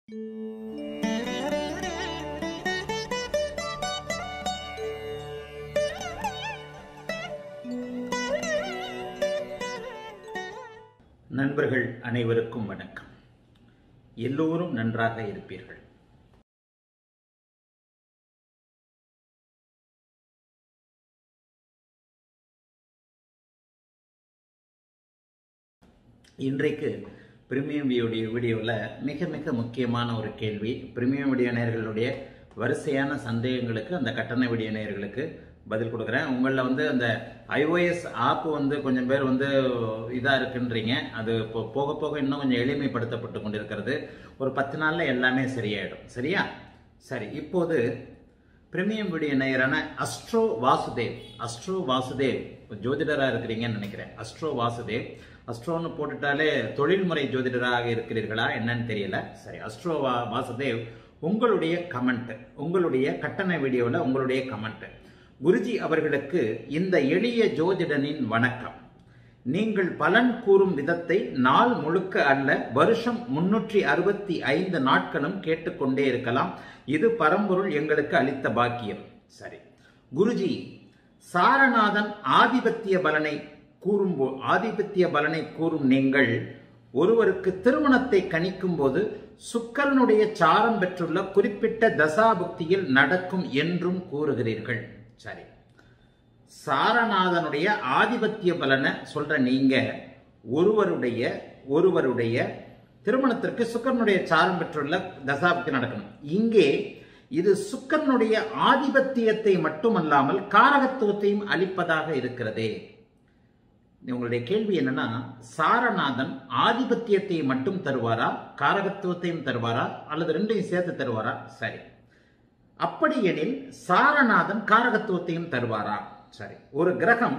நண்பர்கள் அனைவருக்கும் வணக்கம். எல்லோரும் நன்றாக இருப்பீர்கள். இன்றைக்கு பிரீமியம் வீடியோவில் மிக மிக முக்கியமான ஒரு கேள்வி. பிரீமியம் வீடியோ நேயர்களுடைய வரிசையான சந்தேகங்களுக்கு அந்த கட்டண வீடியோ நேயர்களுக்கு பதில் கொடுக்குறேன். உங்களில் அந்த iOS ஆப் கொஞ்சம் பேர் இதாக இருக்குன்றீங்க. அது போக போக இன்னும் கொஞ்சம் எளிமைப்படுத்தப்பட்டு கொண்டிருக்கிறது. ஒரு 10 நாளில் எல்லாமே சரியாயிடும். சரியா? சரி, இப்போது பிரீமியம் வீடியோ நேயரான அஸ்ட்ரோ வாசுதேவ் ஜோதிடராக இருக்கிறீங்கன்னு நினைக்கிறேன். அஸ்ட்ரோ வாசுதேவ், அஸ்ட்ரோன்னு போட்டுட்டாலே தொழில்முறை ஜோதிடராக இருக்கிறீர்களா என்னன்னு தெரியல. சரி, அஸ்ட்ரோ வாசுதேவ், உங்களுடைய கமெண்ட், உங்களுடைய கட்டண வீடியோவில் உங்களுடைய கமெண்ட். குருஜி அவர்களுக்கு இந்த எளிய ஜோதிடனின் வணக்கம். நீங்கள் பலன் கூறும் விதத்தை நாள் முழுக்க அல்ல, வருஷம் 365 நாட்களும் கேட்டுக்கொண்டே இருக்கலாம். இது பரம்பொருள் எங்களுக்கு அளித்த பாக்கியம். சரி குருஜி, சாரநாதன் ஆதிபத்திய பலனை கூறும் நீங்கள் ஒருவருக்கு திருமணத்தை கணிக்கும் போது சுக்கிரனுடைய சாரம் பெற்றுள்ள குறிப்பிட்ட தசாபுக்தியில் நடக்கும் என்றும் கூறுகிறீர்கள். சரி, சாரநாதனுடைய ஆதிபத்திய பலனை சொல்ற நீங்க ஒருவருடைய திருமணத்திற்கு சுக்கிரனுடைய சாரம் பெற்றுள்ள தசாபுக்தி நடக்கணும். இங்கே இது சுக்கிரனுடைய ஆதிபத்தியத்தை மட்டுமல்லாமல் காரகத்துவத்தையும் அளிப்பதாக இருக்கிறதே. உங்களுடைய கேள்வி என்னன்னா, சாரநாதன் ஆதிபத்தியத்தை மட்டும் தருவாரா, காரகத்துவத்தையும் தருவாரா, அல்லது ரெண்டையும் சேர்த்து தருவாரா? சரி, அப்படி எனில் சாரநாதன் காரகத்துவத்தையும் தருவாரா? சரி, ஒரு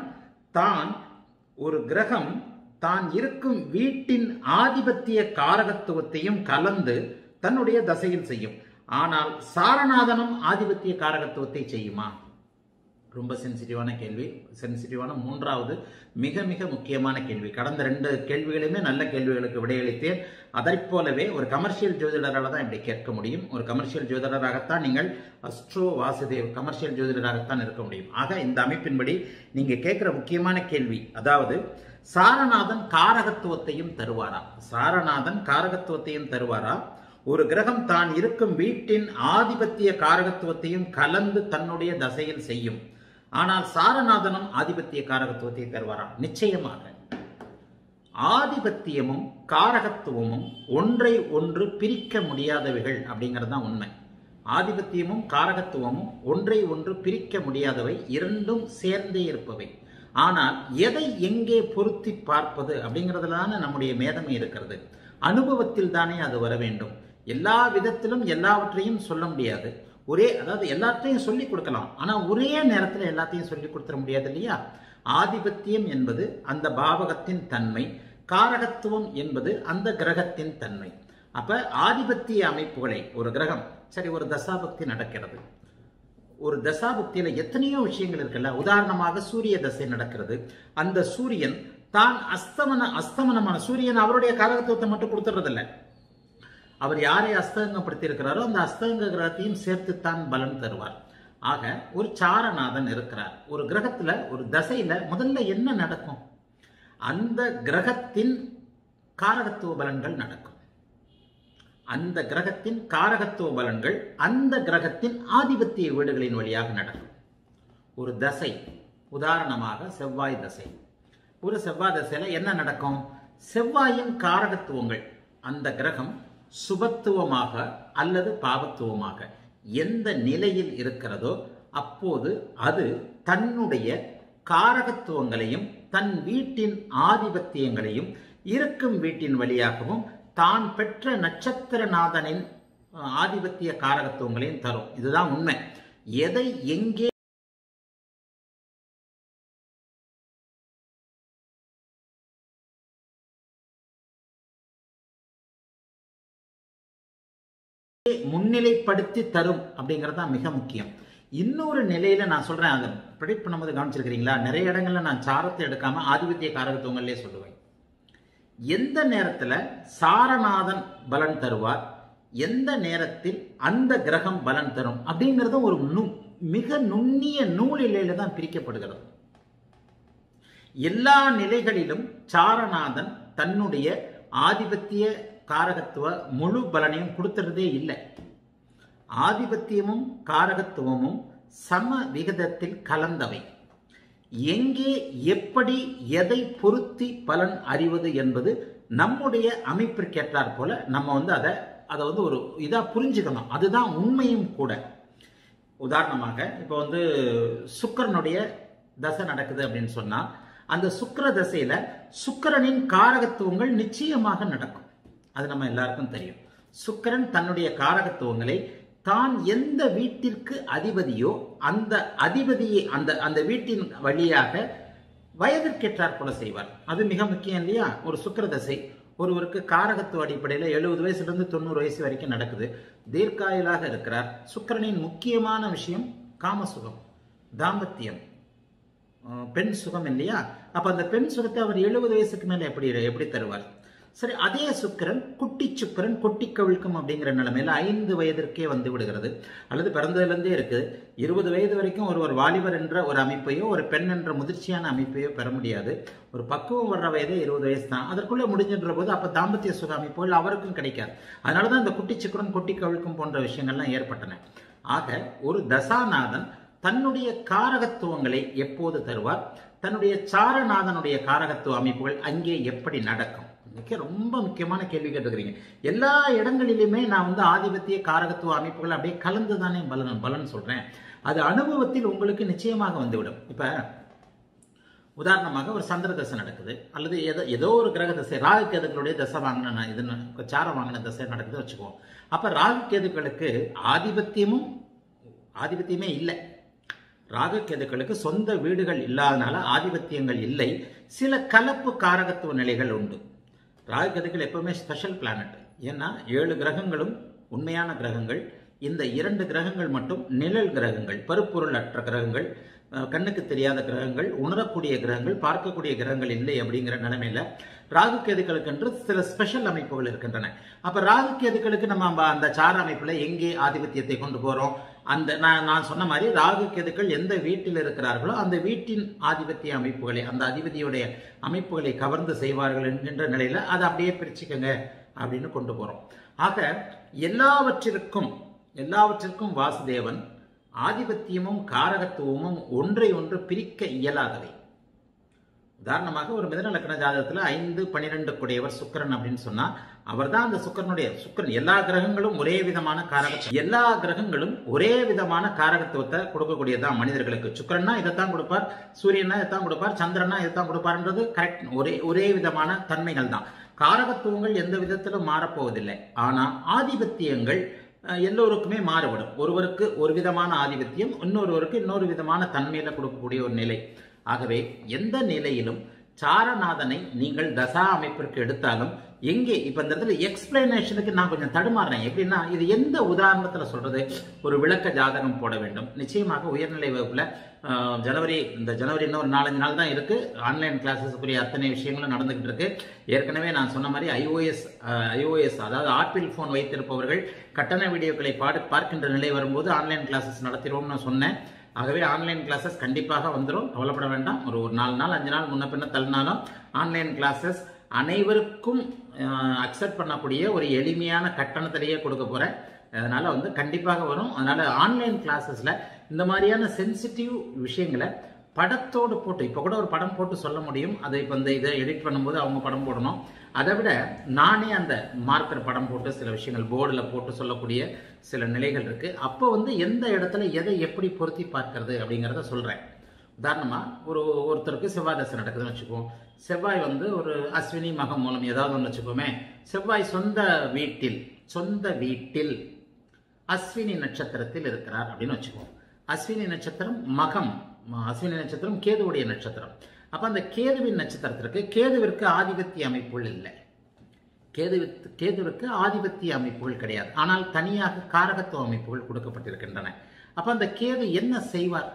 கிரகம் தான் இருக்கும் வீட்டின் ஆதிபத்திய காரகத்துவத்தையும் கலந்து தன்னுடைய தசையில் செய்யும். ஆனால் சாரநாதனும் ஆதிபத்திய காரகத்துவத்தை செய்யுமா? ரொம்ப சென்சிட்டிவான கேள்வி. சென்சிட்டிவான மூன்றாவது மிக மிக முக்கியமான கேள்வி. கடந்த 2 கேள்விகளுமே நல்ல கேள்விகளுக்கு விடையளித்தேன். அதை போலவே ஒரு கமர்ஷியல் ஜோதிடரால் தான் இப்படி கேட்க முடியும். ஒரு கமர்ஷியல் ஜோதிடராகத்தான் நீங்கள் அஸ்ட்ரோ வாசுதேவ் கமர்ஷியல் ஜோதிடராகத்தான் இருக்க முடியும். ஆக இந்த அமைப்பின்படி நீங்க கேட்கிற முக்கியமான கேள்வி, அதாவது சாரநாதன் காரகத்துவத்தையும் தருவாரா? சாரநாதன் காரகத்துவத்தையும் தருவாரா? ஒரு கிரகம் தான் இருக்கும் வீட்டின் ஆதிபத்திய காரகத்துவத்தையும் கலந்து தன்னுடைய தசையில் செய்யும். ஆனால் சாரநாதனும் ஆதிபத்திய காரகத்துவத்தை தருவாரா? நிச்சயமாக. ஆதிபத்தியமும் காரகத்துவமும் ஒன்றை ஒன்று பிரிக்க முடியாதவைகள் அப்படிங்கிறது தான் உண்மை. ஆதிபத்தியமும் காரகத்துவமும் ஒன்றை ஒன்று பிரிக்க முடியாதவை, இரண்டும் சேர்ந்தே இருப்பவை. ஆனால் எதை எங்கே பொருத்தி பார்ப்பது அப்படிங்கிறதுல தானே நம்முடைய மேதமை இருக்கிறது. அனுபவத்தில் தானே அது வர வேண்டும். எல்லா விதத்திலும் எல்லாவற்றையும் சொல்ல முடியாது. அதாவது எல்லாத்தையும் சொல்லிக் கொடுக்கலாம், ஆனா ஒரே நேரத்தில் எல்லாத்தையும் சொல்லிக் கொடுத்துட முடியாது இல்லையா? ஆதிபத்தியம் என்பது அந்த பாவகத்தின் தன்மை, காரகத்துவம் என்பது அந்த கிரகத்தின் தன்மை. அப்ப ஆதிபத்திய அமைப்புகளை ஒரு கிரகம், சரி, ஒரு தசாபக்தி நடக்கிறது. ஒரு தசாபக்தியில எத்தனையோ விஷயங்கள் இருக்குல்ல. உதாரணமாக சூரிய தசை நடக்கிறது. அந்த சூரியன் தான் அஸ்தமனமான சூரியன் அவருடைய காரகத்துவத்தை மட்டும் கொடுத்துறதில்லை. அவர் யாரை அஸ்தங்கப்படுத்தி இருக்கிறாரோ அந்த அஸ்தங்க கிரகத்தையும் சேர்த்துத்தான் பலன் தருவார். ஆக ஒரு சாரநாதன் இருக்கிறார். ஒரு கிரகத்துல, ஒரு தசையில முதல்ல என்ன நடக்கும்? அந்த கிரகத்தின் காரகத்துவ பலன்கள் நடக்கும். அந்த கிரகத்தின் காரகத்துவ பலன்கள் அந்த கிரகத்தின் ஆதிபத்திய வீடுகளின் வழியாக நடக்கும். ஒரு தசை, உதாரணமாக செவ்வாய் தசை. ஒரு செவ்வாய் தசையில என்ன நடக்கும்? செவ்வாயின் காரகத்துவங்கள், அந்த கிரகம் சுபத்துவமாக அல்லது பாவத்துவமாக எந்த நிலையில் இருக்கிறதோ அப்போது அது தன்னுடைய காரகத்துவங்களையும் தன் வீட்டின் ஆதிபத்தியங்களையும் இருக்கும் வீட்டின் வழியாகவும் தான் பெற்ற நட்சத்திரநாதனின் ஆதிபத்திய காரகத்துவங்களையும் தரும். இதுதான் உண்மை. எதை எங்கே முன்னிலைப்படுத்தி தரும் அப்படிங்கிறது தான் மிக முக்கியம். இன்னொரு நிலையில நான் சொல்றேன், அதை ப்ரெடிக்ட் பண்ணும்போது கவனிச்சிருக்கிறீங்களா? நிறைய இடங்கள்ல நான் சாரத்தை எடுக்காம ஆதிபத்திய காரகத்துவங்களே சொல்லுவேன். எந்த நேரத்துல சாரநாதன் பலன் தருவார், எந்த நேரத்தில் அந்த கிரகம் பலன் தரும் அப்படிங்கிறது ஒரு மிக நுண்ணிய நூலிலையில தான் பிரிக்கப்படுகிறது. எல்லா நிலைகளிலும் சாரநாதன் தன்னுடைய ஆதிபத்திய காரகத்துவ முழு பலனையும் கொடுத்துறதே இல்லை. ஆதிபத்தியமும் காரகத்துவமும் சம விகிதத்தில் கலந்தவை. எங்கே எப்படி எதை பொருத்தி பலன் அறிவது என்பது நம்முடைய அமைப்பிற்கேற்றாற் போல நம்ம அதை ஒரு இதா புரிஞ்சுக்கணும். அதுதான் உண்மையும் கூட. உதாரணமாக இப்போ சுக்கிரனுடைய தசை நடக்குது அப்படின்னு சொன்னா அந்த சுக்கிர தசையில சுக்கிரனின் காரகத்துவங்கள் நிச்சயமாக நடக்கும். அது நம்ம எல்லாருக்கும் தெரியும். சுக்கிரன் தன்னுடைய காரகத்துவங்களை தான் எந்த வீட்டிற்கு அதிபதியோ அந்த அதிபதியை அந்த வீட்டின் வழியாக வயதிற்கேற்றாற் போல செய்வார். அது மிக முக்கியம் இல்லையா? ஒரு சுக்கிர தசை ஒருவருக்கு காரகத்துவ அடிப்படையில் 70 வயசுலேருந்து 90 வயசு வரைக்கும் நடக்குது. தீர்க்காயுளாக இருக்கிறார். சுக்கிரனின் முக்கியமான விஷயம் காமசுகம், தாம்பத்தியம், பெண் சுகம் இல்லையா? அப்ப அந்த பெண் சுகத்தை அவர் 70 வயசுக்கு மேல எப்படி தருவார்? சரி, அதே சுக்கிரன் குட்டி சுக்கிரன் கொட்டி கவிழ்க்கும் அப்படிங்கிற நிலைமையில 5 வயதிற்கே வந்து விடுகிறது. அல்லது பிறந்ததுலேருந்தே இருக்கு. 20 வயது வரைக்கும் ஒரு வாலிபர் என்ற ஒரு அமைப்பையோ ஒரு பெண் என்ற முதிர்ச்சியான அமைப்பையோ பெற முடியாது. ஒரு பக்குவம் வர்ற வயதே 20 வயசு தான். அதற்குள்ளே முடிஞ்சின்ற போது அப்ப தாம்பத்திய சுக அமைப்புகள் அவருக்கும் கிடைக்காது. அதனாலதான் இந்த குட்டி சுக்கிரன் கொட்டி கவிழ்க்கும் போன்ற விஷயங்கள்லாம் ஏற்பட்டன. ஆக ஒரு தசாநாதன் தன்னுடைய காரகத்துவங்களை எப்போது தருவார்? தன்னுடைய சாரநாதனுடைய காரகத்துவ அமைப்புகள் அங்கே எப்படி நடக்கும்? ரொம்ப முக்கியமான கேள்வி கேட்டுக்கிறீங்க. எல்லா இடங்களிலுமே நான் ஆதிபத்திய காரகத்துவ அமைப்புகள் அப்படியே கலந்துதானே பலன் சொல்றேன். அது அனுபவத்தில் உங்களுக்கு நிச்சயமாக வந்துவிடும். இப்ப உதாரணமாக ஒரு சந்திர தசை நடக்குது, அல்லது ஏதோ ஒரு கிரக தசை, ராகு கேதுக்களுடைய தசை வாங்கின சாரம் வாங்கின தசை நடக்குது வச்சுக்குவோம். அப்ப ராகு கேதுக்களுக்கு ஆதிபத்தியமே இல்லை. ராகு கேதுக்களுக்கு சொந்த வீடுகள் இல்லாதனால ஆதிபத்தியங்கள் இல்லை. சில கலப்பு காரகத்துவ நிலைகள் உண்டு. ராகு கேதுக்கள் எப்பவுமே ஸ்பெஷல் பிளானட். ஏன்னா 7 கிரகங்களும் உண்மையான கிரகங்கள். இந்த 2 கிரகங்கள் மட்டும் நிழல் கிரகங்கள், பருப்பொருள் அற்ற கிரகங்கள், கண்ணுக்கு தெரியாத கிரகங்கள், உணரக்கூடிய கிரகங்கள், பார்க்கக்கூடிய கிரகங்கள் இல்லை. அப்படிங்கிற நிலைமையில ராகு கேதுக்களுக்கு என்று சில ஸ்பெஷல் அமைப்புகள் இருக்கின்றன. அப்ப ராகு கேதுக்களுக்கு நம்ம அந்த சார அமைப்புல எங்கே ஆதிபத்தியத்தை கொண்டு போறோம்? அந்த நான் சொன்ன மாதிரி ராகு கேதுக்கள் எந்த வீட்டில் இருக்கிறார்களோ அந்த வீட்டின் ஆதிபத்திய அமைப்புகளை, அந்த அதிபதியுடைய அமைப்புகளை கவர்ந்து செய்வார்கள் என்கின்ற நிலையில அதை அப்படியே பிரிச்சுக்கங்க அப்படின்னு கொண்டு போறோம். ஆக எல்லாவற்றிற்கும் வாசுதேவன் ஆதிபத்தியமும் காரகத்துவமும் ஒன்றை ஒன்று பிரிக்க இயலாதவை. உதாரணமாக ஒரு மிதுன லக்ன ஜாதகத்துல 5, 12 கூடியவர் சுக்கிரன் அப்படின்னு சொன்னா அவர் தான் அந்த சுக்கிரன். எல்லா கிரகங்களும் ஒரே விதமான காரகத்துவத்தை கொடுக்கக்கூடியதான் மனிதர்களுக்கு. சுக்கிரன்னா இதைத்தான் கொடுப்பார், சூரியனா இதைத்தான் கொடுப்பார், சந்திரனா இதைத்தான் கொடுப்பார்ன்றது கரெக்ட். ஒரே விதமான தன்மைகள் தான். காரகத்துவங்கள் எந்த விதத்திலும் மாறப்போவதில்லை. ஆனா ஆதிபத்தியங்கள் எல்லோருக்குமே மாறுபடும். ஒருவருக்கு ஒரு விதமான ஆதிபத்தியம், இன்னொருவருக்கு இன்னொரு விதமான தன்மையில கொடுக்கக்கூடிய ஒரு நிலை. ஆகவே எந்த நிலையிலும் சாரநாதனை நீங்கள் தசா அமைப்பிற்கு எடுத்தாலும் எங்கே இப்ப இந்த இடத்துல எக்ஸ்பிளனேஷனுக்கு நான் கொஞ்சம் தடுமாறுறேன். எப்படின்னா இது எந்த உதாரணத்துல சொல்றது? ஒரு விளக்க ஜாதகம் போட வேண்டும். நிச்சயமாக உயர்நிலை வகுப்புல இந்த ஜனவரி இன்னும் ஒரு 4-5 நாள் தான் இருக்கு. ஆன்லைன் கிளாஸஸ்க்குரிய அத்தனை விஷயங்களும் நடந்துகிட்டு இருக்கு. ஏற்கனவே நான் சொன்ன மாதிரி ஐஓஎஸ் அதாவது ஆப்பிள் போன் வைத்திருப்பவர்கள் கட்டண வீடியோக்களை பார்க்கின்ற நிலை வரும்போது ஆன்லைன் கிளாஸஸ் நடத்திடுவோம்னு சொன்னேன். ஆகவே ஆன்லைன் கிளாஸஸ் கண்டிப்பாக வந்துடும், கவலைப்பட வேண்டாம். ஒரு 4 நாள் 5 நாள் முன்ன பின்ன தள்ளினாலும் ஆன்லைன் கிளாஸஸ் அனைவருக்கும் அக்செப்ட் பண்ணக்கூடிய ஒரு எளிமையான கட்டணத்திலேயே கொடுக்க போறேன். அதனால கண்டிப்பாக வரும். அதனால ஆன்லைன் கிளாஸஸ்ல இந்த மாதிரியான சென்சிட்டிவ் விஷயங்களை படத்தோடு போட்டு, இப்ப கூட ஒரு படம் போட்டு சொல்ல முடியும். அதை இப்ப இதை எடிட் பண்ணும்போது அவங்க படம் போடணும். அதை விட நானே அந்த மார்க்கர் படம் போட்டு சில விஷயங்கள் போர்டில் போட்டு சொல்லக்கூடிய சில நிலைகள் இருக்கு. அப்போ எந்த இடத்துல எதை எப்படி பொருத்தி பார்க்கறது அப்படிங்கிறத சொல்றேன். உதாரணமா ஒருத்தருக்கு செவ்வாய் தசை நடக்குதுன்னு வச்சுக்குவோம். செவ்வாய் ஒரு அஸ்வினி மகம் மூலம் ஏதாவது ஒன்று வச்சுக்கோமே. செவ்வாய் சொந்த வீட்டில் அஸ்வினி நட்சத்திரத்தில் இருக்கிறார் அப்படின்னு வச்சுக்குவோம். அஸ்வினி நட்சத்திரம் மகம், அஸ்வினி நட்சத்திரம் கேதுவுடைய நட்சத்திரம். அப்ப அந்த கேதுவின் நட்சத்திரத்திற்கு கேதுவிற்கு ஆதிபத்திய அமைப்புகள் இல்லை. கேதுவிற்கு ஆதிபத்திய அமைப்புகள் கிடையாது. ஆனால் தனியாக காரகத்துவ அமைப்புகள் கொடுக்கப்பட்டிருக்கின்றன. அப்ப அந்த கேது என்ன செய்வார்?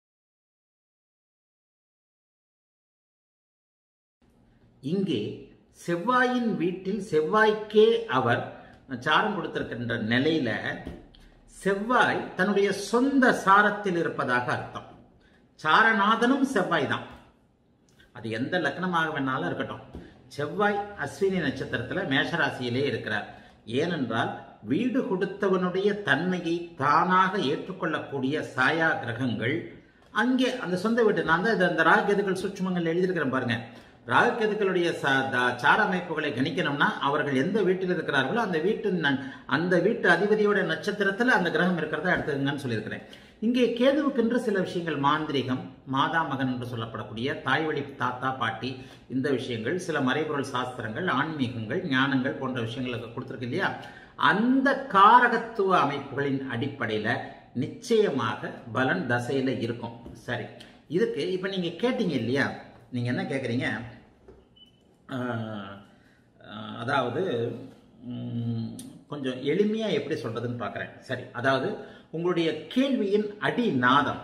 இங்கே செவ்வாயின் வீட்டில் செவ்வாய்க்கே அவர் சாரம் கொடுத்திருக்கின்ற நிலையில செவ்வாய் தன்னுடைய சொந்த சாரத்தில் இருப்பதாக அர்த்தம். சாரநாதனும் செவ்வாய் தான். அது எந்த லக்னமாக வேணாலும் இருக்கட்டும். செவ்வாய் அஸ்வினி நட்சத்திரத்துல மேஷராசியிலே இருக்கிறார். ஏனென்றால் வீடு கொடுத்தவனுடைய தன்மையை தானாக ஏற்றுக்கொள்ளக்கூடிய சாயா கிரகங்கள் அங்கே அந்த சொந்த வீட்டு. நான் தான் இந்த ராகுகேதுக்கள் சூட்சுமங்கள் எழுதியிருக்கிறேன் பாருங்க. ராகுகேதுக்களுடைய சார அமைப்புகளை கணிக்கணும்னா அவர்கள் எந்த வீட்டில் இருக்கிறார்களோ அந்த வீட்டு அதிபதியோட நட்சத்திரத்துல அந்த கிரகம் இருக்கிறதா எடுத்துக்கங்கன்னு சொல்லியிருக்கிறேன். இங்கே கேதுவுக்கென்று சில விஷயங்கள், மாந்திரிகம், மாதா மகன் என்று சொல்லப்படக்கூடிய தாய் வழி தாத்தா பாட்டி, இந்த விஷயங்கள், சில மறைபொருள் சாஸ்திரங்கள், ஆன்மீகங்கள், ஞானங்கள் போன்ற விஷயங்களுக்கு கொடுத்துருக்கு இல்லையா. அந்த காரகத்துவ அமைப்புகளின் அடிப்படையில நிச்சயமாக பலன் தசையில இருக்கும். சரி, இதுக்கு இப்ப நீங்க கேட்டீங்க இல்லையா, நீங்க என்ன கேட்குறீங்க, அதாவது கொஞ்சம் எளிமையா எப்படி சொல்றதுன்னு பார்க்குறேன். சரி, அதாவது உங்களுடைய கேள்வியின் அடிநாதம்,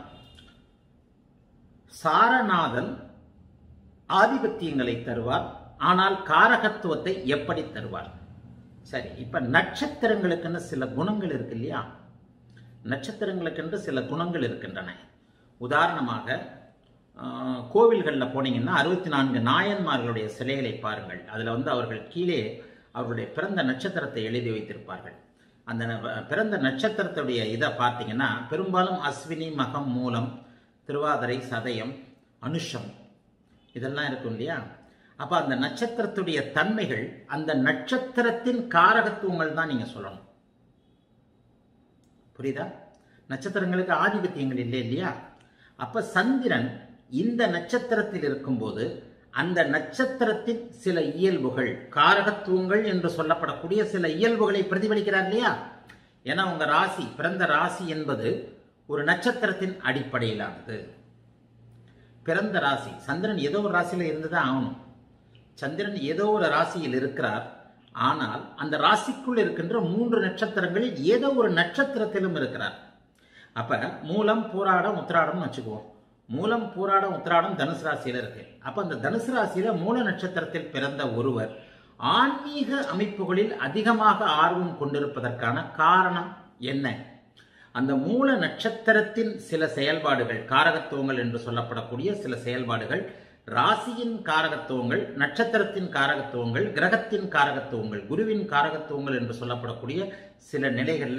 சாரநாதன் ஆதிபத்தியங்களை தருவார், ஆனால் காரகத்துவத்தை எப்படி தருவார்? சரி, இப்ப நட்சத்திரங்களுக்குன்னு சில குணங்கள் இருக்கு இல்லையா. நட்சத்திரங்களுக்கென்று சில குணங்கள் இருக்கின்றன. உதாரணமாக கோவில்களில் போனீங்கன்னா 64 நாயன்மார்களுடைய சிலைகளை பாருங்கள். அதில் அவர்கள் கீழே அவர்களுடைய பிறந்த நட்சத்திரத்தை எழுதி வைத்திருப்பார்கள். அந்த பிறந்த நட்சத்திரத்துடைய இதை பார்த்தீங்கன்னா பெரும்பாலும் அஸ்வினி, மகம், மூலம், திருவாதிரை, சதயம், அனுஷம் இதெல்லாம் இருக்கும் இல்லையா. அப்போ அந்த நட்சத்திரத்துடைய தன்மைகள், அந்த நட்சத்திரத்தின் காரகத்துவங்கள் தான் நீங்க சொல்லணும். புரியுதா? நட்சத்திரங்களுக்கு ஆதிபத்தியங்கள் இல்லை இல்லையா. அப்ப சந்திரன் இந்த நட்சத்திரத்தில் இருக்கும்போது அந்த நட்சத்திரத்தின் சில இயல்புகள், காரகத்துவங்கள் என்று சொல்லப்படக்கூடிய சில இயல்புகளை பிரதிபலிக்கிறார் இல்லையா. ஏன்னா உங்க ராசி, பிறந்த ராசி என்பது ஒரு நட்சத்திரத்தின் அடிப்படையிலானது. பிறந்த ராசி, சந்திரன் ஏதோ ஒரு ராசியில இருந்துதான் ஆகணும். சந்திரன் ஏதோ ஒரு ராசியில் இருக்கிறார். ஆனால் அந்த ராசிக்குள் இருக்கின்ற 3 நட்சத்திரங்களில் ஏதோ ஒரு நட்சத்திரத்திலும் இருக்கிறார். அப்ப மூலம், பூராடம், உத்திராடம் வச்சுக்குவோம். மூலம், பூராடம், உத்திராடம் தனுசு ராசியில இருக்கு. அப்ப அந்த தனுசு ராசியில மூல நட்சத்திரத்தில் பிறந்த ஒருவர் ஆன்மீக அமைப்புகளில் அதிகமாக ஆர்வம் கொண்டிருப்பதற்கான காரணம் என்ன? அந்த மூல நட்சத்திரத்தின் சில செயல்பாடுகள், காரகத்துவங்கள் என்று சொல்லப்படக்கூடிய சில செயல்பாடுகள், ராசியின் காரகத்துவங்கள், நட்சத்திரத்தின் காரகத்துவங்கள், கிரகத்தின் காரகத்துவங்கள், குருவின் காரகத்துவங்கள் என்று சொல்லப்படக்கூடிய சில நிலைகள்ல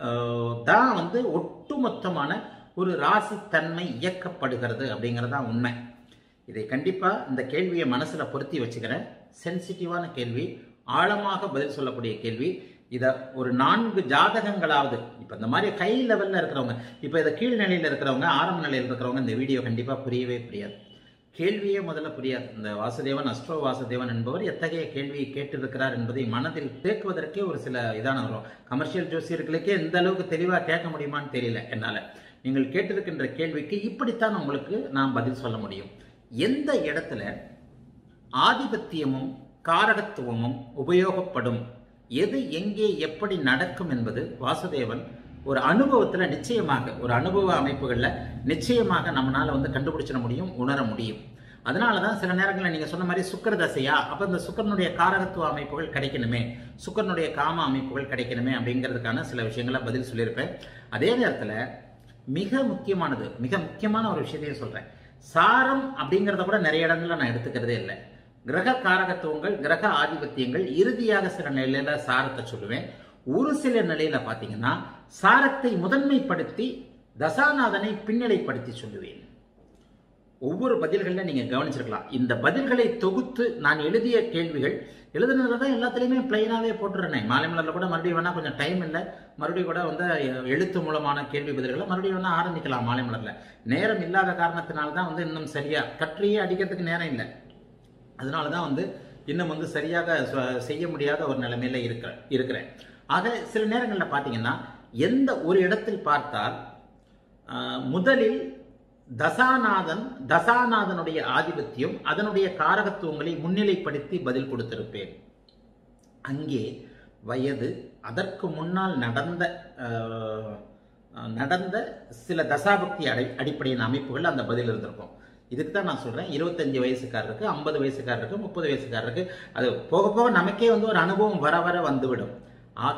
தான் ஒட்டுமொத்தமான ஒரு ராசி தன்மை இயக்கப்படுகிறது அப்படிங்கிறதா உண்மை. இதை கண்டிப்பா இந்த கேள்வியை மனசுல பொருத்தி வச்சுக்கிறேன். சென்சிட்டிவான கேள்வி, ஆழமாக பதில் சொல்லக்கூடிய கேள்வி. இதை ஒரு 4 ஜாதகங்களாவது, இப்ப இந்த மாதிரி ஹை லெவல்ல இருக்கிறவங்க, இப்ப இதை கீழ் நிலையில இருக்கிறவங்க, ஆரம்ப நிலையில் இருக்கிறவங்க இந்த வீடியோ கண்டிப்பா புரியவே புரியாது. கேள்வியே முதல்ல புரியாது. இந்த வாசுதேவன், அஸ்ட்ரோ வாசுதேவன் என்பவர் எத்தகைய கேள்வியை கேட்டிருக்கிறார் என்பதை மனதில் தேக்குவதற்கே ஒரு சில இதான வரும். கமர்ஷியல் ஜோசியர்களுக்கே இந்த அளவுக்கு தெளிவா கேட்க முடியுமான்னு தெரியல என்னால. நீங்கள் கேட்டிருக்கின்ற கேள்விக்கு இப்படித்தான் உங்களுக்கு நான் பதில் சொல்ல முடியும். எந்த இடத்துல ஆதிபத்தியமும் காரகத்துவமும் உபயோகப்படும், எது எங்கே எப்படி நடக்கும் என்பது வாசுதேவன் ஒரு அனுபவத்துல நிச்சயமாக, ஒரு அனுபவ அமைப்புகள்ல நிச்சயமாக நம்மளால கண்டுபிடிச்சிட முடியும், உணர முடியும். அதனாலதான் சில நேரங்களில் நீங்க சொன்ன மாதிரி சுக்கிர தசையா, அப்ப இந்த சுக்கிரனுடைய காரகத்துவ அமைப்புகள் கிடைக்கணுமே, சுக்கிரனுடைய காம அமைப்புகள் கிடைக்கணுமே அப்படிங்கிறதுக்கான சில விஷயங்களை பதில் சொல்லியிருப்பேன். அதே நேரத்துல மிக முக்கியமான ஒரு விஷயத்தையும் சொல்றேன். சாரம் அப்படிங்கிறத கூட நிறைய இடங்கள்ல நான் எடுத்துக்கிறதே இல்லை. கிரக காரகத்துவங்கள், கிரக ஆதிபத்தியங்கள், இறுதியாக சில நிலையில சாரத்தை சொல்லுவேன். ஒரு சில நிலையில பாத்தீங்கன்னா சாரத்தை முதன்மைப்படுத்தி தசாநாதனை பின்னிலைப்படுத்தி சொல்லுவேன். ஒவ்வொரு பதில்கள்ல நீங்க கவனிச்சிருக்கலாம். இந்த பதில்களை தொகுத்து நான் எழுதிய கேள்விகள் எழுதுனதான் எல்லாத்துலயுமே பிளைனாவே போட்டுறேன். மாலை மலர்ல கூட மறுபடியும் வேணா, கொஞ்சம் டைம் இல்லை, மறுபடியும் கூட எழுத்து மூலமான கேள்வி பதில்களை மறுபடியும் வேணா ஆரம்பிக்கலாம். மாலை மலர்ல நேரம் இல்லாத காரணத்தினால்தான் இன்னும் சரியா கற்றியே அடிக்கிறதுக்கு நேரம் இல்லை. அதனாலதான் இன்னும் சரியாக செய்ய முடியாத ஒரு நிலைமையில இருக்கிறேன். ஆக சில நேரங்களில் பார்த்தீங்கன்னா எந்த ஒரு இடத்தில் பார்த்தால் முதலில் தசாநாதனுடைய ஆதிபத்தியம், அதனுடைய காரகத்துவங்களை முன்னிலைப்படுத்தி பதில் கொடுத்திருப்பேன். அங்கே வயது, அதற்கு முன்னால் நடந்த சில தசாபக்தி அடிப்படையின் அமைப்புகள் அந்த பதில் இருந்திருக்கும். இதுக்கு தான் நான் சொல்றேன் 25 வயசுக்காரருக்கு, 50 வயசுக்காரருக்கு, 30 வயசுக்காரருக்கு அது போக போக நமக்கே வந்து ஒரு அனுபவம் வர வர வந்துவிடும். ஆக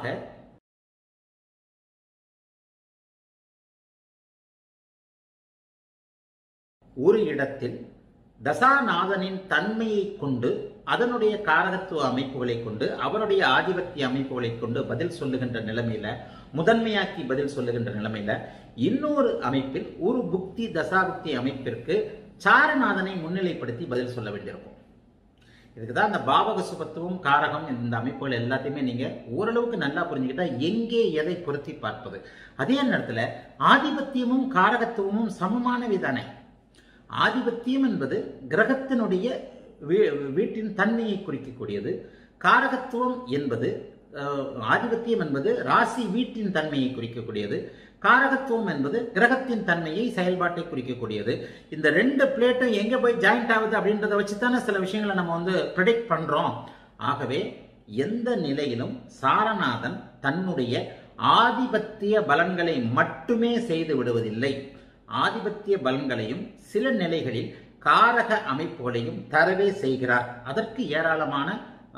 ஒரு இடத்தில் தசாநாதனின் தன்மையை கொண்டு, அதனுடைய காரகத்துவ அமைப்புகளை கொண்டு, அவருடைய ஆதிபத்திய அமைப்புகளை கொண்டு பதில் சொல்லுகின்ற நிலைமையில, முதன்மையாக்கி பதில் சொல்லுகின்ற நிலைமையில, இன்னொரு அமைப்பில் ஒரு புக்தி தசாபுக்தி அமைப்பிற்கு சாரநாதனை முன்னிலைப்படுத்தி பதில் சொல்ல வேண்டியிருக்கும். இதுக்குதான் இந்த பாவக சுபத்துவம், காரகம், இந்த அமைப்புகள் எல்லாத்தையுமே நீங்க ஓரளவுக்கு நல்லா புரிஞ்சுக்கிட்டா எங்கே எதை பொருத்தி பார்ப்பது. அதே நேரத்துல ஆதிபத்தியமும் காரகத்துவமும் சமமானவை தானே. ஆதிபத்தியம் என்பது கிரகத்தினுடைய வீட்டின் தன்மையை குறிக்கக்கூடியது. காரகத்துவம் என்பது ஆதிபத்தியம் என்பது ராசி வீட்டின் தன்மையை குறிக்கக்கூடியது. காரகத்துவம் என்பது கிரகத்தின் தன்மையை, செயல்பாட்டை குறிக்கக்கூடியது. இந்த ரெண்டு பிளேட்டும் எங்க போய் ஜாயிண்ட் ஆகுது அப்படின்றத வச்சுதானே சில விஷயங்களை நம்ம வந்து ப்ரெடிக்ட் பண்றோம். ஆகவே எந்த நிலையிலும் சாரநாதன் தன்னுடைய ஆதிபத்திய பலன்களை மட்டுமே செய்து விடுவதில்லை. ஆதிபத்திய பலன்களையும் சில நிலைகளில் காரக அமைப்புகளையும் தரவே செய்கிறார். அதற்கு ஏராளமான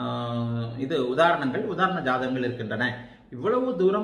உதாரண ஜாதகங்கள் இருக்கின்றன. இவ்வளவு தூரம்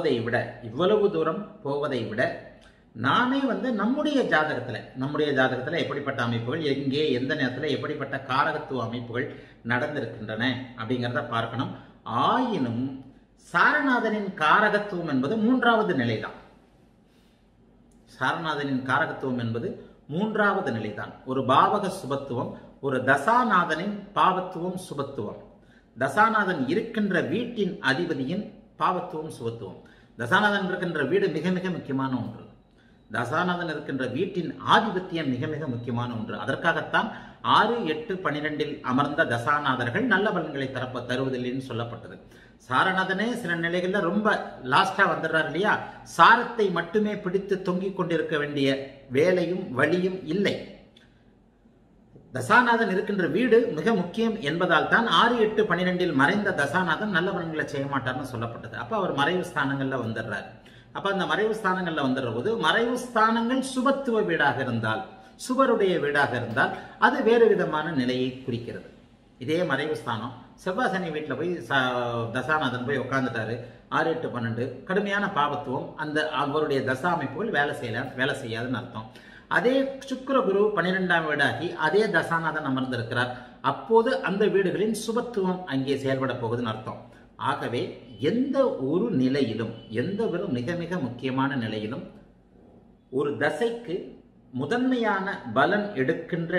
போவதை விட நானே வந்து நம்முடைய ஜாதகத்துல எப்படிப்பட்ட அமைப்புகள், எங்கே எந்த நேரத்தில் எப்படிப்பட்ட காரகத்துவ அமைப்புகள் நடந்திருக்கின்றன அப்படிங்கிறத பார்க்கணும். ஆயினும் சாரநாதனின் காரகத்துவம் என்பது மூன்றாவது நிலைதான். சாரநாதனின் காரகத்துவம் என்பது மூன்றாவது நிலைதான். ஒரு பாவக சுபத்துவம், ஒரு தசாநாதனின் பாவத்துவம், சுபத்துவம். தசாநாதன் இருக்கின்ற வீட்டின் அதிபதியின் பாவத்துவம், சுபத்துவம். தசாநாதன் இருக்கின்ற வீடு மிக மிக முக்கியமான ஒன்று. தசாநாதன் இருக்கின்ற வீட்டின் ஆதிபத்தியம் மிக மிக முக்கியமான ஒன்று. அதற்காகத்தான் 6, 8, 12 அமர்ந்த தசாநாதர்கள் நல்ல பலன்களை தருவதில்லைன்னு சொல்லப்பட்டது. சாரநாதனே சில நிலைகள்ல ரொம்ப லாஸ்டா வந்துடுறார் இல்லையா. சாரத்தை மட்டுமே பிடித்து தொங்கிக் கொண்டிருக்க வேண்டிய வேலையும் வழியும் இல்லை. தசாநாதன் இருக்கின்ற வீடு மிக முக்கியம் என்பதால் தான் 6, 8, 12 மறைந்த தசாநாதன் நல்ல பலன்களை செய்ய மாட்டார்னு சொல்லப்பட்டது. அப்ப அவர் மறைவு ஸ்தானங்கள்ல வந்துடுறாரு. அப்ப அந்த மறைவு ஸ்தானங்கள்ல வந்துடுற போது, மறைவு ஸ்தானங்கள் சுபத்துவ வீடாக இருந்தால், சுபருடைய வீடாக இருந்தால் அது வேறு விதமான நிலையை குறிக்கிறது. இதே மறைவு ஸ்தானம் செவ்வாய் சனி வீட்டில் போய் தசாநாதன் போய் உட்காந்துட்டாரு, 6, 8, 12 கடுமையான பாவத்துவம், அந்த அவருடைய தசா அமைப்புகள் வேலை செய்யாதுன்னு அர்த்தம். அதே சுக்கிர குரு 12ஆம் வீடாகி அதே தசாநாதன் அமர்ந்திருக்கிறார். அப்போது அந்த வீடுகளின் சுபத்துவம் அங்கே செயல்பட போகுதுன்னு அர்த்தம். ஆகவே எந்த ஒரு நிலையிலும், எந்த ஒரு மிக மிக முக்கியமான நிலையிலும், ஒரு தசைக்கு முதன்மையான பலன் எடுக்கின்ற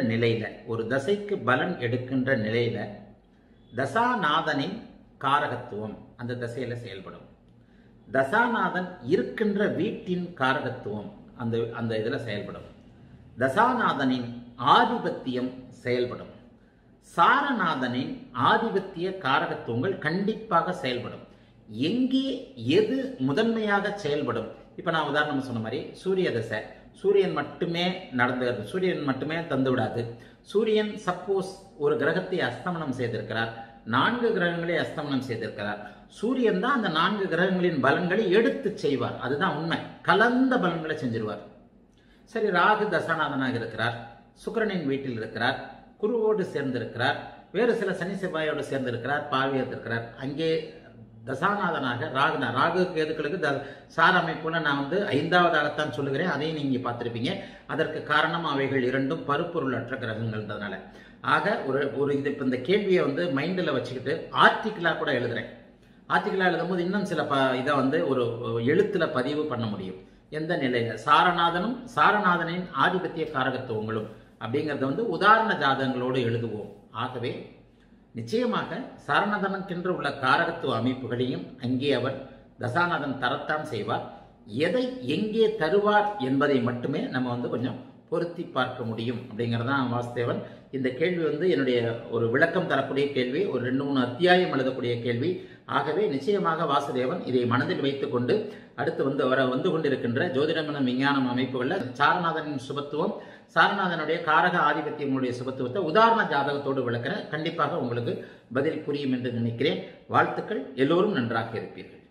நிலையில, தசாநாதனின் காரகத்துவம் அந்த தசையில செயல்படும். தசாநாதன் இருக்கின்ற வீட்டின் காரகத்துவம் அந்த இதுல செயல்படும். தசாநாதனின் ஆதிபத்தியம் செயல்படும். சாரநாதனின் ஆதிபத்திய காரகத்துவங்கள் கண்டிப்பாக செயல்படும். எங்கே எது முதன்மையாக செயல்படும்? இப்ப நான் உதாரணம் சொன்ன மாதிரி சூரிய தசை, சூரியன் மட்டுமே தந்து விடாது. சூரியன் சப்போஸ் ஒரு கிரகத்தை அஸ்தமனம் செய்திருக்கிறார், 4 கிரகங்களை அஸ்தமனம் செய்திருக்கிறார். சூரியன் தான் அந்த 4 கிரகங்களின் பலன்களை எடுத்து செய்வார். அதுதான் உண்மை. கலந்த பலன்களை செஞ்சிருவார். சரி, ராகு தசாநாதனாக இருக்கிறார், சுக்கிரனின் வீட்டில் இருக்கிறார், குருவோடு சேர்ந்திருக்கிறார், வேறு சில சனி செவ்வாயோடு சேர்ந்திருக்கிறார், பார்வையிட்டிருக்கிறார். அங்கே தசாநாதனாக ராகு கேதுக்களுக்கு சார அமைப்புல நான் வந்து 5வதாகத்தான் சொல்லுகிறேன். அதையும் நீங்க பார்த்திருப்பீங்க. அதற்கு காரணம் அவைகள் இரண்டும் பருப்பொருளற்ற கிரகங்கள்ன்றதுனால. ஆக இப்ப இந்த கேள்வியை வந்து மைண்ட்ல வச்சுக்கிட்டு ஆர்டிகிளா கூட எழுதுறேன். ஆர்டிகிளா எழுதும்போது இன்னும் சில இதை வந்து ஒரு எழுத்துல பதிவு பண்ண முடியும். எந்த நிலையில சாரநாதனின் ஆதிபத்திய காரகத்துவங்களும் அப்படிங்கறத வந்து உதாரண ஜாதகங்களோடு எழுதுவோம். ஆகவே நிச்சயமாக சாரநாதனுக்கென்று உள்ள காரகத்துவ அமைப்புகளையும் அங்கே அவர் தசாநாதன் தரத்தான் செய்வார். எதை எங்கே தருவார் என்பதை மட்டுமே நம்ம வந்து கொஞ்சம் பொருத்தி பார்க்க முடியும் அப்படிங்கறதான் வாசுதேவன். இந்த கேள்வி வந்து என்னுடைய ஒரு விளக்கம் தரக்கூடிய கேள்வி, ஒரு 2-3 அத்தியாயம் எழுதக்கூடிய கேள்வி. ஆகவே நிச்சயமாக வாசுதேவன் இதை மனதில் வைத்துக் கொண்டு அடுத்து வந்து கொண்டிருக்கின்ற ஜோதிடமனம் விஞ்ஞானம் அமைப்புகள்ல சாரநாதனின் சுபத்துவம், சாரநாதனுடைய காரக ஆதிபத்தியங்களுடைய சுபத்துவத்தை உதாரண ஜாதகத்தோடு விளக்குறேன். கண்டிப்பாக உங்களுக்கு பதில் புரியும் என்று நினைக்கிறேன். வாழ்த்துக்கள். எல்லோரும் நன்றாக இருப்பீர்கள்.